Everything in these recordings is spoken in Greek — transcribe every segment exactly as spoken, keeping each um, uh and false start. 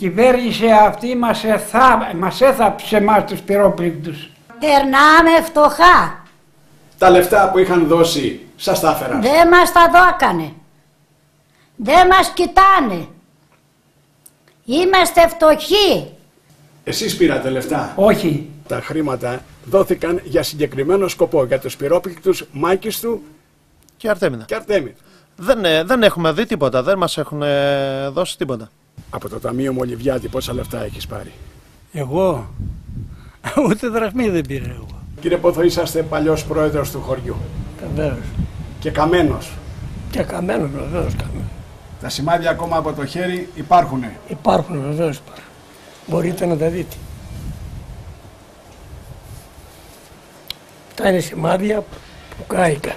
κυβέρνηση αυτή μας, εθά, μας έθαψε εμάς τους πυρόπληκτους. Περνάμε φτωχά. Τα λεφτά που είχαν δώσει σας τα έφεραν? Δεν μας τα δώκανε. Δεν μας κοιτάνε. Είμαστε φτωχοί. Εσείς πήρατε λεφτά? Όχι. Τα χρήματα δόθηκαν για συγκεκριμένο σκοπό, για τους πυρόπληκτους Μάκιστου και Αρτέμιδα. Και Αρτέμιδα. Δεν, δεν έχουμε δει τίποτα, δεν μας έχουν δώσει τίποτα. Από το Ταμείο Μολυβιάτη πόσα λεφτά έχεις πάρει? Εγώ, ούτε δραχμή δεν πήρα εγώ. Κύριε Πόθο, είσαστε παλιός πρόεδρος του χωριού. Βεβαίως. Και καμένος. Και καμένος, βεβαίως καμένος. Τα σημάδια ακόμα από το χέρι υπάρχουνε? Υπάρχουν, βεβαίως υπάρχουν. Μπορείτε να τα δείτε. Τα είναι σημάδια που κάηκαν.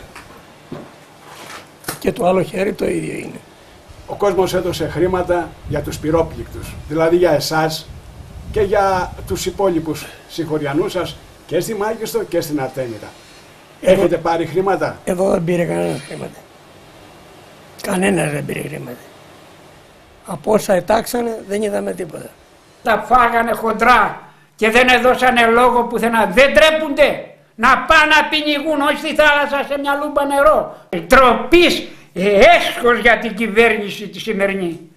Και το άλλο χέρι το ίδιο είναι. Ο κόσμος έδωσε χρήματα για τους πυρόπληκτους, δηλαδή για εσάς και για τους υπόλοιπους συγχωριανούς σας και στη Μάκιστο και στην Αρτέμιδα. Εδώ, έχετε πάρει χρήματα? Εδώ δεν πήρε κανένα χρήματα. Κανένας δεν πήρε χρήματα. Από όσα ετάξανε δεν είδαμε τίποτα. Τα φάγανε χοντρά και δεν έδωσανε λόγο πουθενά. Δεν τρέπονται να πάνε να πινιγούν όχι στη θάλασσα σε μια λούμπα νερό. Τροπής, έσχος για την κυβέρνηση τη σημερινή.